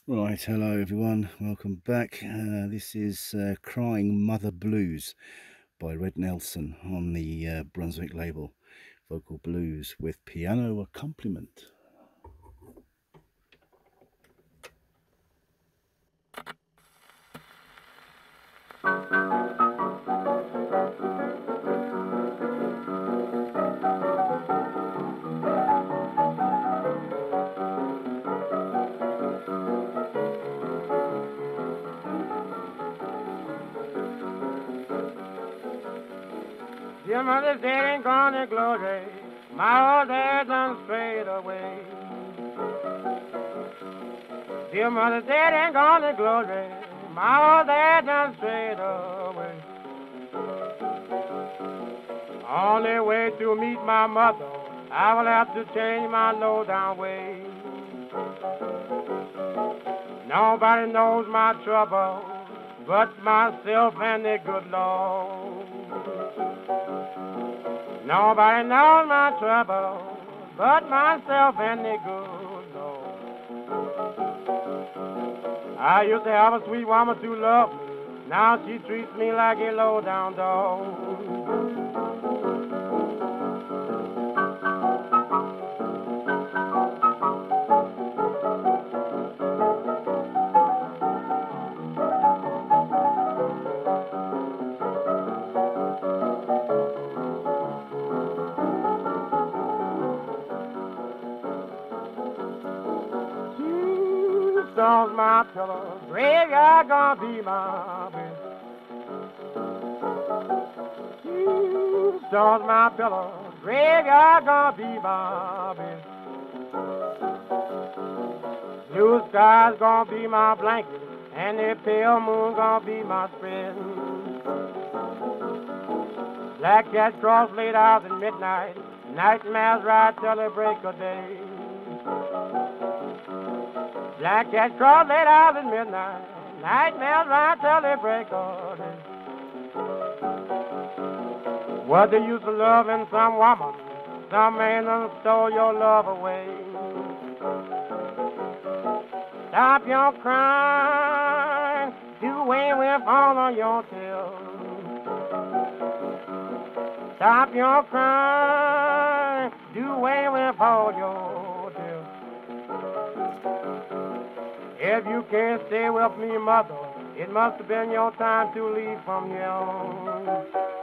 Right, hello everyone, welcome back. This is Crying Mother Blues by Red Nelson on the Brunswick label, vocal blues with piano accompaniment. Dear mother dead and gone to glory, my old dad done strayed away. Dear mother dead and gone to glory, my old dad done strayed away. Only way to meet my mother, I will have to change my low down way. Nobody knows my trouble but myself and the good Lord. Nobody knows my trouble but myself and the good Lord. I used to have a sweet woman to love me. Now she treats me like a low-down dog. Stones my pillow, graveyard gonna be my bed. Stones my pillow, graveyard gonna be my bed. Blue sky's gonna be my blanket, and the pale moon gonna be my spread. Black cats cross late hours at midnight, nightmares ride till the break of day. Black cat crawls late hours at midnight, nightmares ride till the break of day. What the use of loving some woman? Some man done stole your love away. Stop your crying, do away with all of your tears. Stop your crying, do away with all your tears. If you can't stay with me, mother, it must have been your time to leave from here.